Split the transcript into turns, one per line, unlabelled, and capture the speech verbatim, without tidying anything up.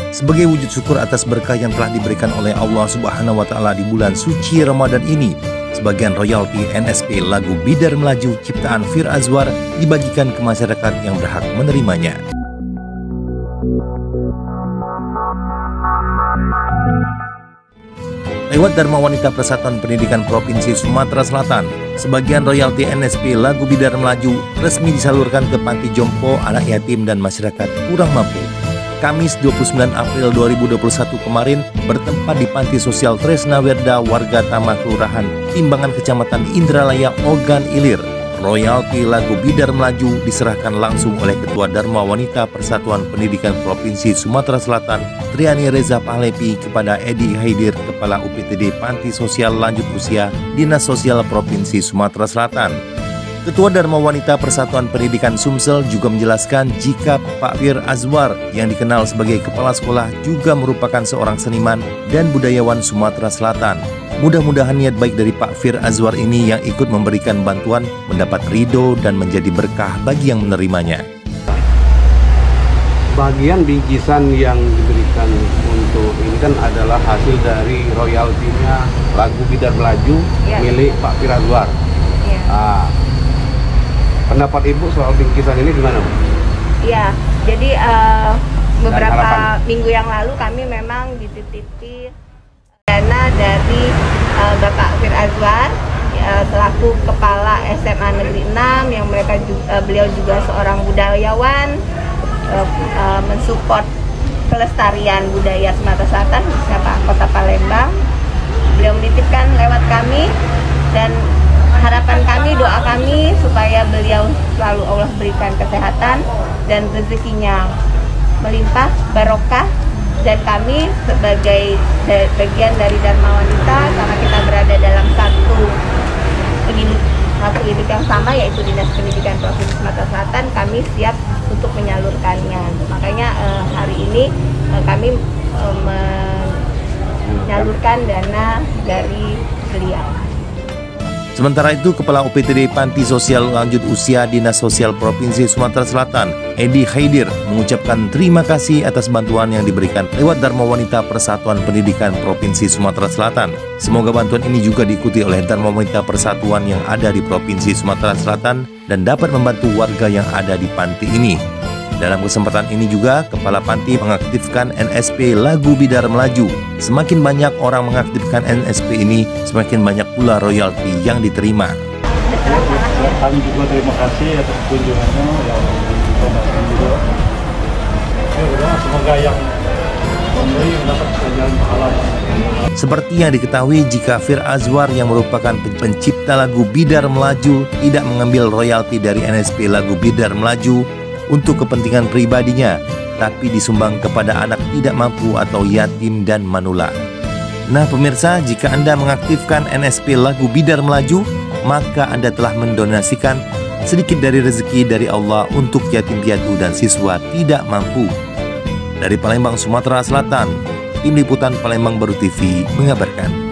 Sebagai wujud syukur atas berkah yang telah diberikan oleh Allah Subhanahu wa Ta'ala di bulan suci Ramadan ini, sebagian royalti N S P lagu Bidar Melaju ciptaan Fir Azwar dibagikan ke masyarakat yang berhak menerimanya. Lewat Dharma Wanita Persatuan Pendidikan Provinsi Sumatera Selatan, sebagian royalti N S P lagu Bidar Melaju resmi disalurkan ke panti jompo, anak yatim, dan masyarakat kurang mampu. Kamis dua puluh sembilan April dua ribu dua puluh satu kemarin bertempat di Panti Sosial Tresna Werda warga Tama Kelurahan Timbangan Kecamatan Indralaya Ogan Ilir. Royalti lagu Bidar Melaju diserahkan langsung oleh Ketua Dharma Wanita Persatuan Pendidikan Provinsi Sumatera Selatan Triani Reza Pahlepi kepada Edi Haidir, Kepala U P T D Panti Sosial Lanjut Usia Dinas Sosial Provinsi Sumatera Selatan. Ketua Dharma Wanita Persatuan Pendidikan Sumsel juga menjelaskan jika Pak Fir Azwar yang dikenal sebagai kepala sekolah juga merupakan seorang seniman dan budayawan Sumatera Selatan. Mudah-mudahan niat baik dari Pak Fir Azwar ini yang ikut memberikan bantuan mendapat ridho dan menjadi berkah bagi yang menerimanya.
Bagian bingkisan yang diberikan untuk ini kan adalah hasil dari royaltinya lagu Bidar Melaju ya, milik Pak Fir Azwar. Ya. Nah, pendapat Ibu soal bingkisan ini gimana, Bu?
Iya, jadi uh, beberapa minggu yang lalu kami memang dititipi dana dari uh, Bapak Fir Azwar uh, selaku Kepala S M A Negeri enam yang mereka juga, uh, beliau juga seorang budayawan, uh, uh, mensupport kelestarian budaya Sumatera Selatan khususnya Kota Palembang. Beliau menitipkan lewat kami dan harapan kami, doa kami supaya beliau selalu Allah berikan kesehatan dan rezekinya melimpah, barokah. Dan kami sebagai bagian dari Dharma Wanita, karena kita berada dalam satu satu hidup yang sama, yaitu Dinas Pendidikan Provinsi Sumatera Selatan, kami siap untuk menyalurkannya. Makanya eh, hari ini eh, kami eh, menyalurkan dana dari beliau.
Sementara itu, Kepala U P T D Panti Sosial Lanjut Usia Dinas Sosial Provinsi Sumatera Selatan, Edi Haidir, mengucapkan terima kasih atas bantuan yang diberikan lewat Dharma Wanita Persatuan Pendidikan Provinsi Sumatera Selatan. Semoga bantuan ini juga diikuti oleh Dharma Wanita Persatuan yang ada di Provinsi Sumatera Selatan dan dapat membantu warga yang ada di panti ini. Dalam kesempatan ini juga, Kepala Panti mengaktifkan N S P lagu Bidar Melaju. Semakin banyak orang mengaktifkan N S P ini, semakin banyak pula royalti yang diterima.
Kami juga terima kasih atas kunjungannya yang ditonton juga. Semoga yang memberi mendapat ganjaran pahala.
Seperti yang diketahui, jika Fir Azwar yang merupakan pencipta lagu Bidar Melaju tidak mengambil royalti dari N S P lagu Bidar Melaju untuk kepentingan pribadinya, tapi disumbang kepada anak tidak mampu atau yatim dan manula. Nah pemirsa, jika Anda mengaktifkan N S P lagu Bidar Melaju, maka Anda telah mendonasikan sedikit dari rezeki dari Allah untuk yatim piatu dan siswa tidak mampu. Dari Palembang, Sumatera Selatan, Tim Liputan Palembang Baru T V mengabarkan.